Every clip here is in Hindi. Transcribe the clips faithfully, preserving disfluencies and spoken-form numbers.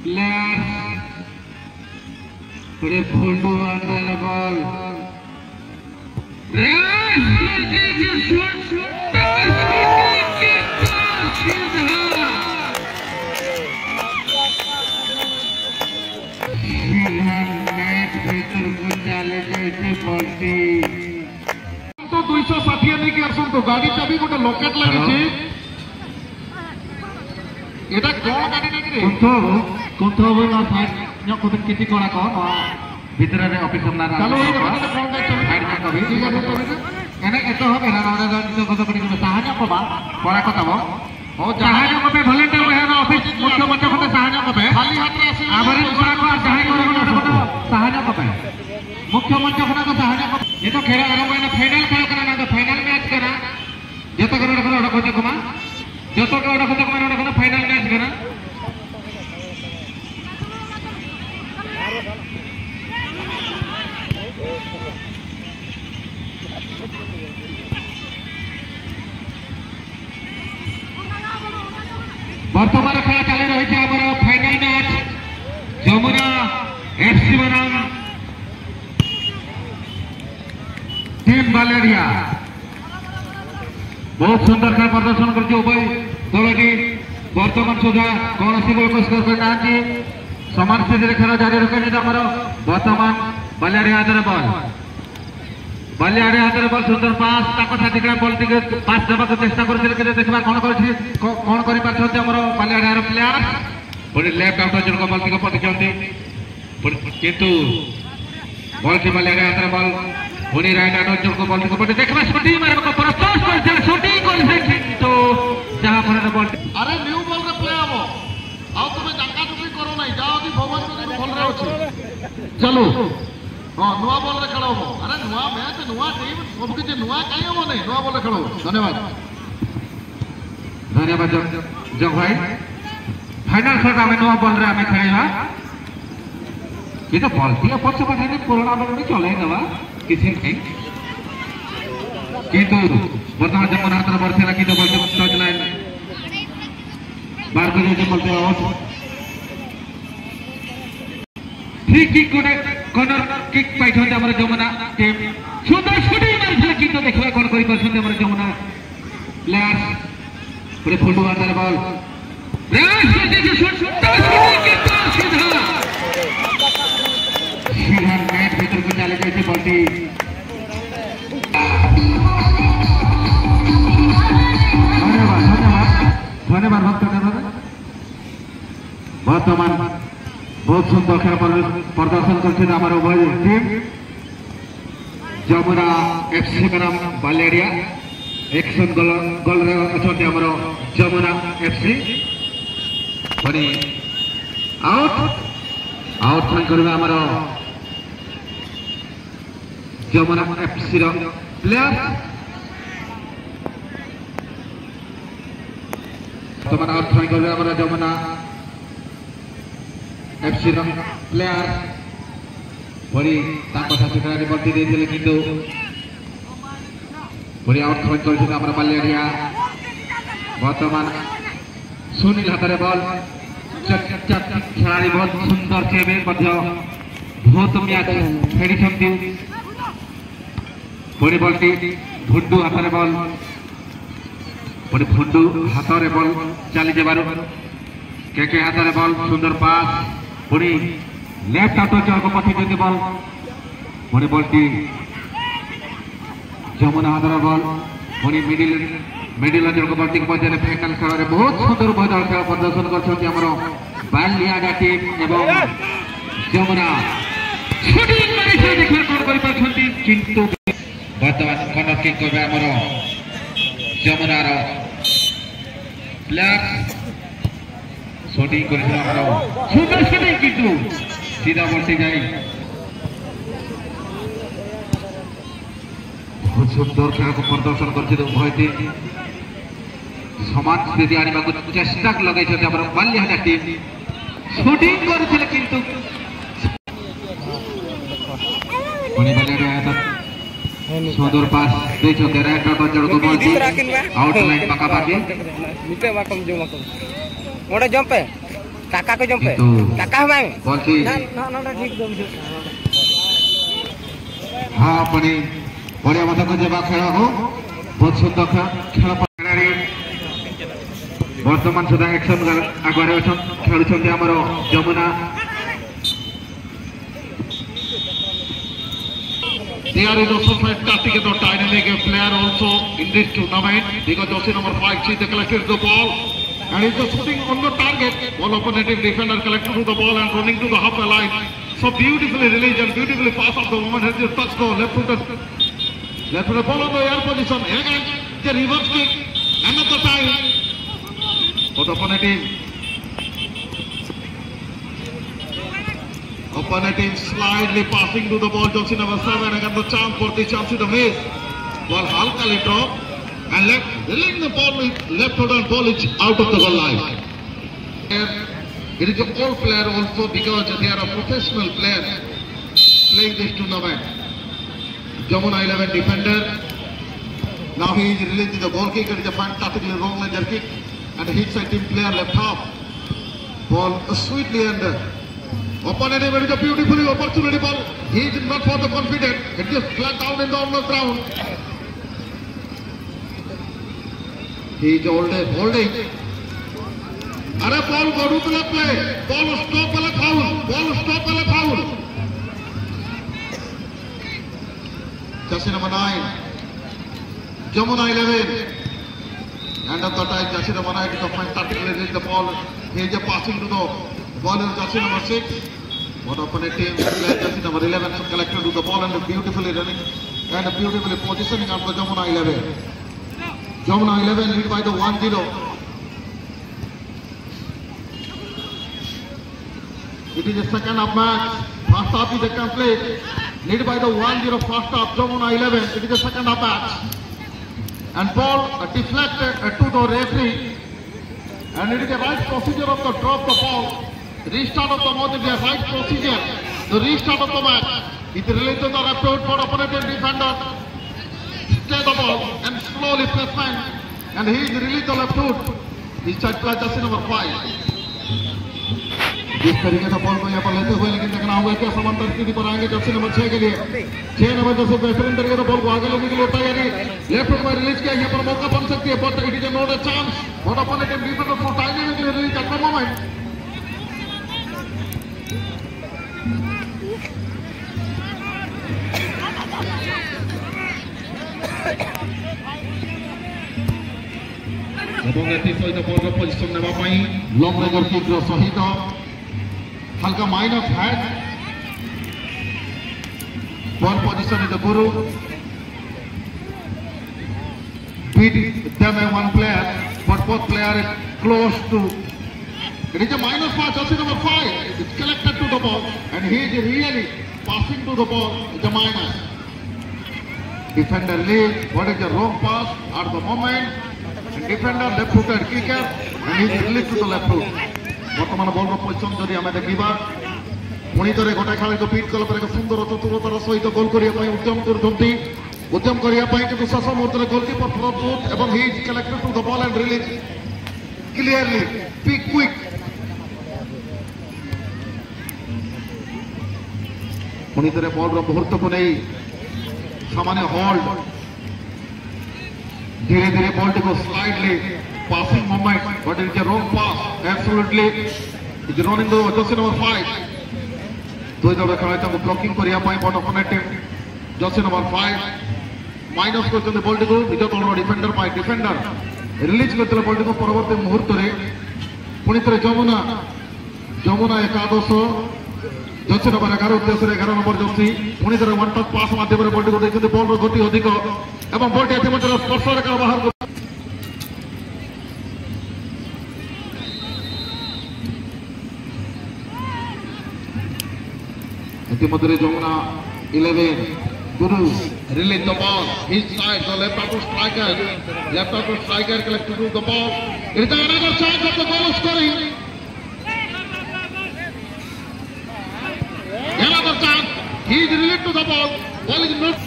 Last, Pundu under the ball. तो दो सौ षाठी नहीं आसन तो गाड़ी चाबी गोटे लकेट लगी एटा कोन गाड़ी नहीं रे कुंथो कुंथो बोला साइड न्यो को किति कोना को भीतर रे ऑफिसर ना चलो ये कोन गाड़ी चाबी साइड में कभी ठीक है तो एने एतो हो बेरा ना जो कतो करी साहान्य को बा परा को तब ओ साहान्य को पे वॉलंटियर है ना ऑफिस मुख्य मंत्री को साहान्य को पे खाली हाथ रे आसी आबरे दूसरा को चाहे को साहान्य को पे मुख्य मंत्री को साहान्य को ये तो खेला आरंभ है ना फाइनल खेल करना ना तो फाइनल मैच करना जो तो करो रखो रखो को मा जो तो करो रखो को रखो फाइनल मैच करना वर्तमान खेल चली रही है हमारा फाइनल मैच जमुना एफसी बनाम टीम बालेरिया बहुत सुंदर खेल प्रदर्शन कर उभय दलटी वर्तमान सुधा कौन सी बल को स्कोर करना समान स्थिति खेल जारी रखा वर्तमान बालेरिया हाथ बल बालियाड़े हाथ में बल सुंदर पास साथी बल टे पास देवा चेष्टा करते देखा कौन कौन कर बालियाड़े प्लेयर पुणी लेफ्ट आउट जन बल टी पटिंट किंतु बल की बालियाड़े हाथ में बल पुणी राइट आउट जन बल टी पटे देखा शूटिंग मारे प्रस्तुत कर शूटिंग किंतु जहां बल अरे न्यू बॉल रे प्ले हम आ तुम जंगा जुगी करो नहीं जाओ दी भवन को बॉल रे अछि चलो हां नुआ बॉल रे खेलो अरे नुआ मैच नुआ टीम सब किछ नुआ काई हो नहीं नुआ बॉल रे खेलो धन्यवाद धन्यवाद जग भाई फाइनल खेल आम नुआ बॉल रे आम खेलवा ये तो बॉल टी पछ पछे नहीं पुराना बॉल में चले दवा किसी नहीं किंतु वर्तमान जमुना हाथ बॉल खेला कि बॉल टच लाइन बार कर जो बोलते आउट फ्री किक कोने कॉर्नर किक पाइथन हमर जमुना टीम सुंदर शूटिंग मारथिले किंतु देखबा कोन करि परछन हमर जमुना प्लेयर पुरे फुलडू आदर बॉल रेस से जो शॉट शूटिंग किंतु सीधा सीधा मैच भीतर को चले गई थी बॉल धन्यवाद धन्यवाद धन्यवाद वर्तमान बहुत सुंदर खेल प्रदर्शन कर उभय टीम जमुना एफसी बनाम बालेरिया एक्शन गोल गोल रे अच्छा हमर जमुना एफसी पुणी आउट आउट फाइन करबे हमर जमुना एफसी रो प्लेयर तो आउट फाइन करबे हमर जमुना एफसी रो प्लेयर पुणी ताको साथी खेलाड़ी बल्टी देथिले किंतु पुणी आउट फाइन करछि हमर बालेरिया वर्तमान सुनील हाथ में बॉल खेलाड़ी बहुत सुंदर से बहुत मैच खेली पुणी बल्टी भुंडू हाथ में बॉल पुणी भुंडू हाथ में बॉल चली जबार के के हाथ में बॉल सुंदर पास पुणी लेफ्ट आउट चल को पठे बॉल पुणी बॉलटी जमुना हाथ में बॉल पुणी मिडिल मिडिल अंचल को बल्टी पहुंचे फाइनल खेल में बहुत सुंदर उभय दल खेल प्रदर्शन कर बालियाडा टीम एवं जमुना शूटिंग मारी देखिए कौन कर पाछंती किंतु वर्तमान कॉर्नर किक करबे हमर जमुना रो प्लेयर शूटिंग कर हमर सुंदर शूटिंग किंतु सीधा बल्टी जाई बहुत सुंदर खेल को प्रदर्शन कर उभय टीम समान स्थिति आने को चेष्टा लगे बालियाडा टीम शूटिंग करथिले किंतु सुंदर पास देछो के राइट आउट जड़ को बॉल आउट लाइन पका पाके मिटे माकम जो माकम ओडे जंप पे Kakak ko jumpe. Kakak mang. Bolki. Na na na ठीक दो मिनट. हाँ पड़ी बढ़िया मतलब को जब खेला हो बहुत सुंदर खेल खेलाड़ी वर्तमान सुधा एक्शन आगे खेलुंट आमर Jamuna There is also fantastic dynamic player also in this tournament because jersey number five she collected the ball and is just shooting on the target. Ball opponent defender collected to the ball and running to the half line. So beautifully released and beautifully passed off the moment has just touched the left footed left footed ball on the air position. Again the reverse kick another time for the opponent team. Opponent team slightly passing to the ball. Jersey number seven again the chance for the chance to the miss. Ball halkali drop and left releasing the ball with left footed ball is out of the goal line. It is a old player also because they are a professional player playing this tournament. Jamuna eleven defender. Now he is releasing the ball kick. It is a fantastically wrong lander kick and hits a team player left half. Ball sweetly under. Opponent is a beautifully opportunity ball. He is not for the confident. It just flat down in the on the ground. He is holding. holding. अरे बॉल गड़ू पे प्ले बॉल स्टॉप वाला फाउल बॉल स्टॉप वाला foul jersey number nine Jamuna eleven end of the time jersey number nine is a fantastically released the ball. He is passing to the ball in jersey number six. One opponent team jersey number eleven collected to the ball and beautifully running and beautifully positioning of the Jamuna eleven. Jamuna eleven lead by the one zero. It is a second half match. First half is a complete. Lead by the one zero first half. Jamuna eleven. It is a second half match. And ball uh, deflected uh, to the referee. And it is the right procedure of the drop the ball. Restart of the match. It is a right procedure. The restart of the match. It releases the left foot for opponent defender. Stay the ball and slowly placement. And he is released the left foot. He checked by jersey number five. जिस तरीके से बॉल को यहाँ पर लेते हुए लेकिन देखना होगा क्या समांतर स्थिति पर आएंगे जर्सी नंबर छह के लिए छह नंबर जैसे बेहतरीन तरीके से बॉल को आगे लेने के लिए तैयारी लेफ्ट फुट में रिलीज किया यहाँ पर मौका बन सकती है but it is not a chance what opponent can defender for dynamically release at the moment এবং এটি সহিত বলর পজিশন নেওয়া ପାଇଁ লং লেগর কিক ର ସହିତ हल्का माइनस है ball position is the guru beat them and one player but both player is close to it is a minus pass jersey number five it's collected to the ball and he is really passing to the ball it's a minus defender leaves what is the wrong pass at the moment and defender left footed kicker and he is released to the left foot বর্তমান বলর পজিশন যদি আমরা দেখিবা পুଣି ଥରେ ଗୋଟାଏ ଖେଳାଳିକୁ ପିଟ୍ କଲା ପରେ ଏକ ସୁନ୍ଦର ଚତୁରତାର ସହିତ ଗୋଲ କରିବା ପାଇଁ ଉଦ୍ୟମ କରୁଛନ୍ତି ଉଦ୍ୟମ କରିବା ପାଇଁ କିନ୍ତୁ ଶେଷ ମୁହୂର୍ତ୍ତରେ ଗୋଲକିପର ଫ୍ରଣ୍ଟ ଫୁଟ୍ ଏବଂ he is collected to the ball and release clearly pick quick ପୁଣି ଥରେ ବଲର ମୁହୂର୍ତ୍ତକୁ ନେଇ ସାମାନ୍ୟ ହୋଲ୍ଡ ଧୀରେ ଧୀରେ ବଲଟିକୁ ସ୍ଲାଇଡଲି passing moment, but it is a wrong pass. Absolutely, it is running the jersey number five. ଦୁଇ ଦଳ ଖେଳାଳିଙ୍କୁ ବ୍ଲକିଂ କରିବା ପାଇଁ ବଡ opponent team jersey number five minus କରିଛନ୍ତି ବଲଟିକୁ ନିଜ ଦଳର ଡିଫେଣ୍ଡର ପାଇଁ ଡିଫେଣ୍ଡର ରିଲିଜ୍ କରିଥିଲେ ବଲଟିକୁ ପରବର୍ତ୍ତୀ ମୁହୂର୍ତ୍ତରେ ପୁଣି ଥରେ ଯମୁନା ଯମୁନା ଏକାଦଶ jersey number ଏଗାର ଉଦ୍ଦେଶ୍ୟରେ ଏଗାର ନମ୍ବର jersey ପୁଣି ଥରେ ୱାନ୍ ଟଚ୍ ପାସ୍ ମାଧ୍ୟମରେ ବଲଟିକୁ ଦେଇଛନ୍ତି ବଲର ଗତି ଅଧିକ ଏବଂ ବଲଟି ଇତିମଧ୍ୟରେ ସ୍ପର୍ଶ ରେଖା ବାହାରକୁ इतिमध्य Jamuna eleven Guru release the ball his side the left out striker left out striker collected to the ball it is another chance of the goal scoring another chance he is released to the ball ball is not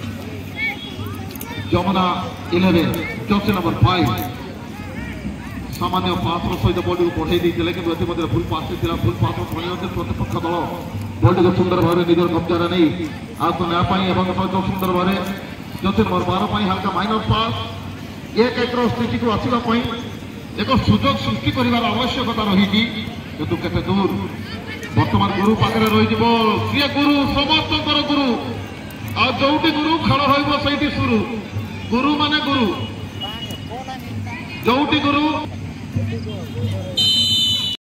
Jamuna eleven jersey number five सामान्य पास सहित बॉल को बढ़ाई देते कि भूल पास भूल पास प्रतिपक्ष दल बॉल को सुंदर भाव निजर कब्जा नहीं आउट सहित सुंदर भाव जति नंबर बारह हल्का माइनर पास एक एक स्थिति को आसवाई एक सुजोग सृष्टि कर आवश्यकता रही किंतु केते दूर बर्तमान गुरु पाखे रही सी गुरु समस्त गुरु आ जोटी गुरु खेल होती शुरू गुरु माने गुरु जोटी गुरु